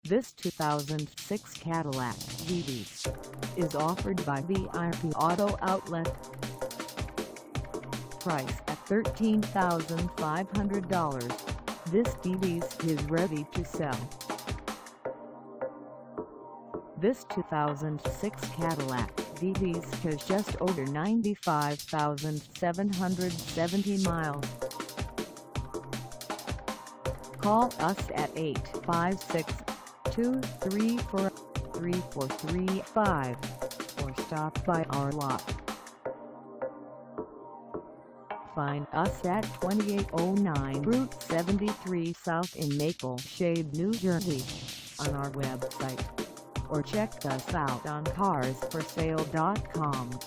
This 2006 Cadillac DTS is offered by VIP Auto Outlet. Price at $13,500. This DTS is ready to sell. This 2006 Cadillac DTS has just over 95,770 miles. Call us at 856-234-3435 or stop by our lot. Find us at 2809 Route 73 South in Maple Shade, New Jersey on our website, or check us out on carsforsale.com.